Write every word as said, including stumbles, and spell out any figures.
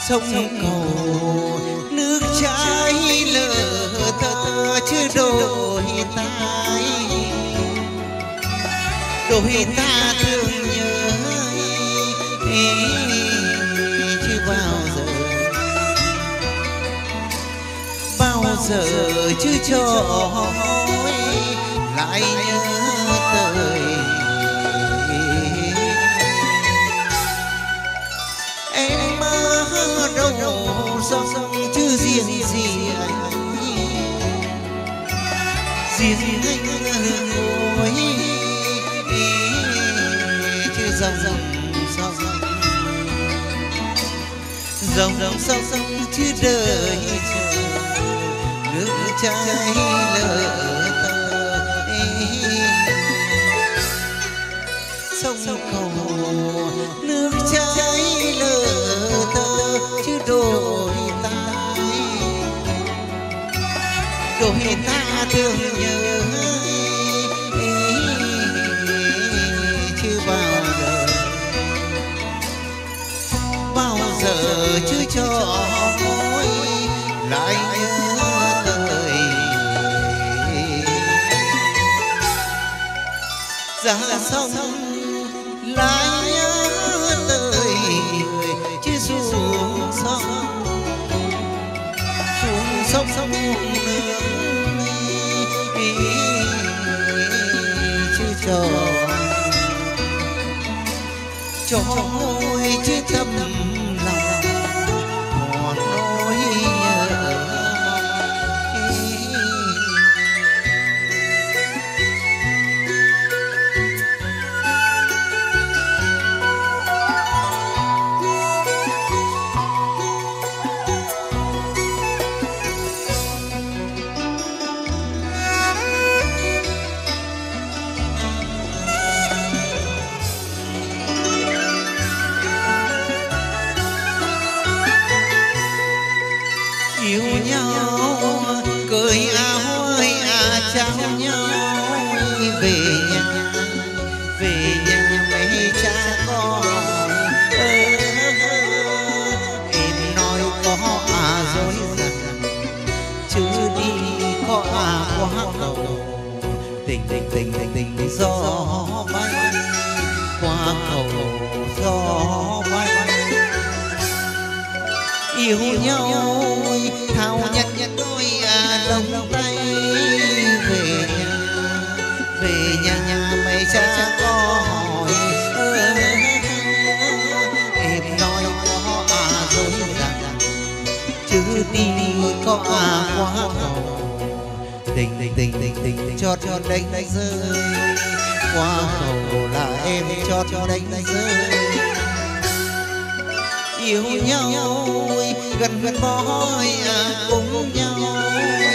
sông cầu nước chảy lỡ thơ chứ đôi tay đôi ta thương nhớ chứ bao giờ bao giờ chứ cho lại nhớ tới em mơ đâu sông chứ riêng gì anh riêng anh ôi chứ dòng dòng sông dòng dòng sông sông chứ đời chờ nước chảy lỡ tơ sông cầu nước chảy lỡ tơ chứ đôi tay đôi ta thương nhớ chứ bao giờ bao giờ chứ cho mối lại nhớ tới ra sông lại nhớ tới chứ xuống sông xuống sông sông nước chứ cho cho môi chứ thầm lòng còn nỗi nhớ yêu nhau cười áo ơi à chào nhau về nhà về nhà mấy cha con em nói có à dối rằng chứ đi có à quá cầu tình tình tình tình tình gió bay qua cầu gió bay yêu nhau thao nhặt nhặt đôi à đồng tay về nhà về nhà nhà mấy cha có hỏi em nói có à dối rằng chứ đi có à quá cầu tình tình tình tình tình cho cho đánh đánh rơi quá cầu là em cho cho đánh đánh rơi yêu nhau gần gần bói à cùng nhau